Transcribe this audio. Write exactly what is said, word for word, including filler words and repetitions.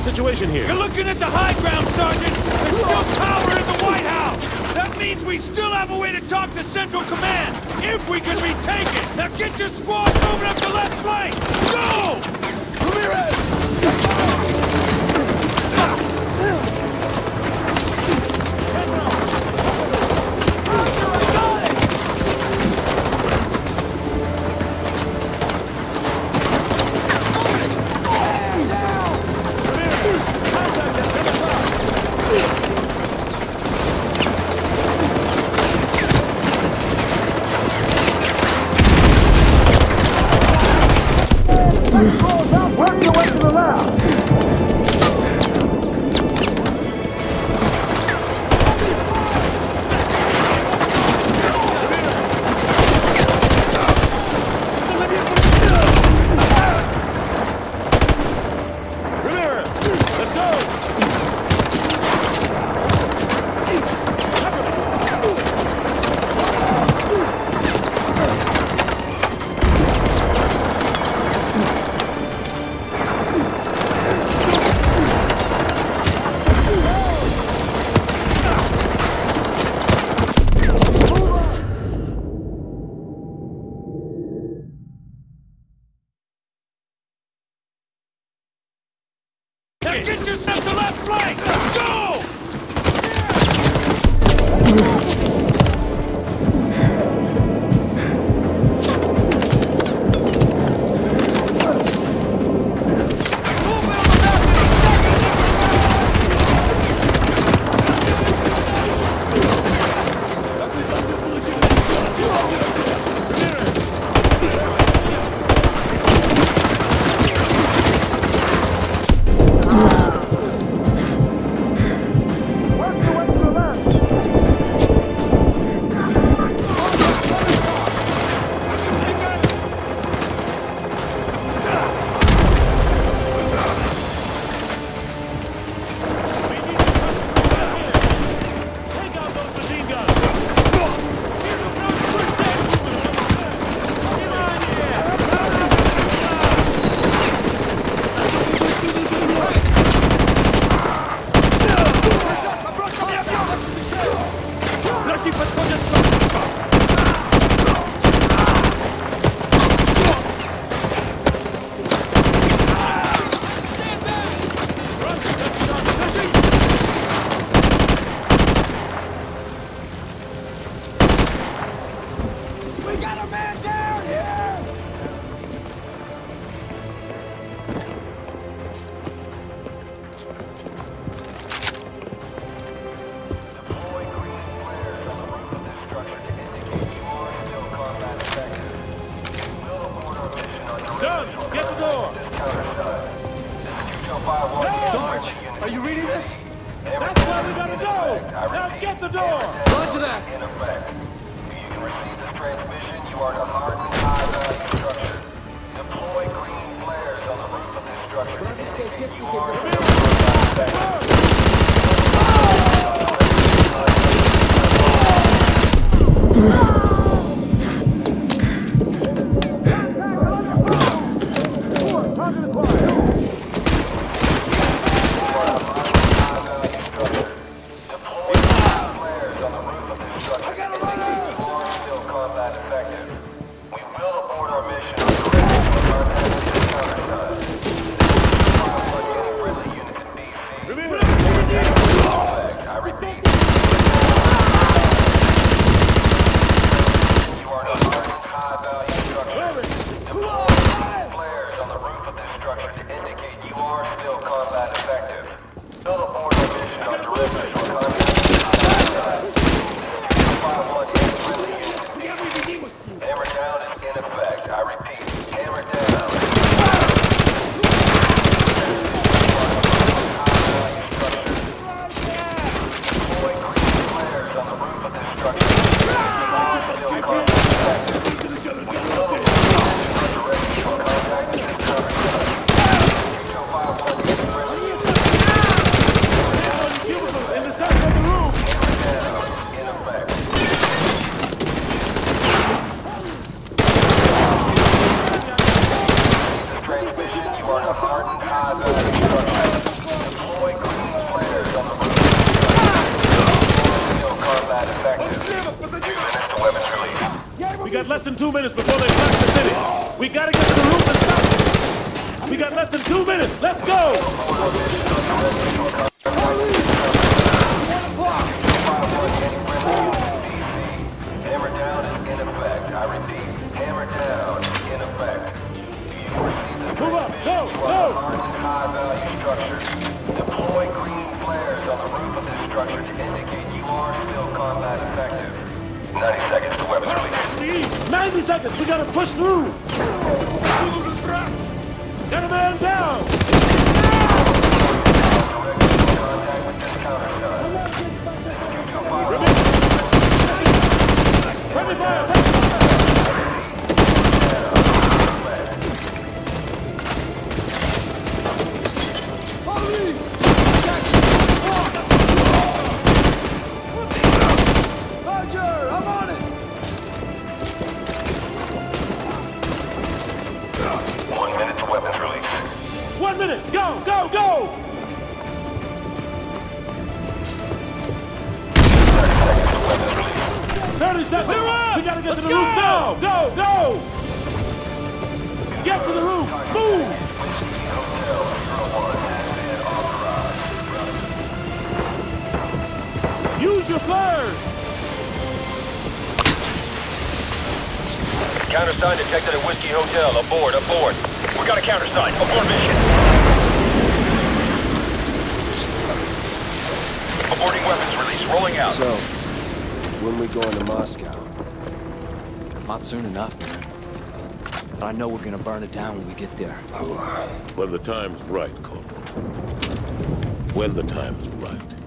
situation here? You're looking at the high ground, Sergeant! There's still power in the White House! That means we still have a way to talk to Central Command, if we can retake it! Now get your squad moving up the left flank! Go! Ramirez! Get yourself to left flank! Go! Sarge, are you reading this? That's where we gotta go! Now get the door! Roger that! In effect, you can receive this transmission, you are to harden high-value structure. Deploy green flares on the roof of this structure. You are Remember! less than two minutes before they blast the city. We gotta get to the roof and stop them. We got less than two minutes. Let's go! Hammer down is in effect. I repeat, hammer down in effect. Move up! Go! Go! High-value structure. Deploy green flares on the roof of this structure to indicate you are still combat effective. ninety seconds to weapons release. ninety seconds! We gotta push through! Get a man down! Contact with this countersign. Friendly fire! Roger, I'm on it! One minute to weapons release. One minute! Go! Go! Go! thirty seconds! Clear up! We gotta get Let's to the go! Roof now! Go! Go! Get to the roof! Move! Use your flares! Countersign detected at Whiskey Hotel. Aboard, aboard. We got a countersign. Aboard mission. Aborting weapons release. Rolling out. So, when we going to Moscow? Not soon enough, man. But I know we're gonna burn it down when we get there. When the time's right, Corporal. When the time's right.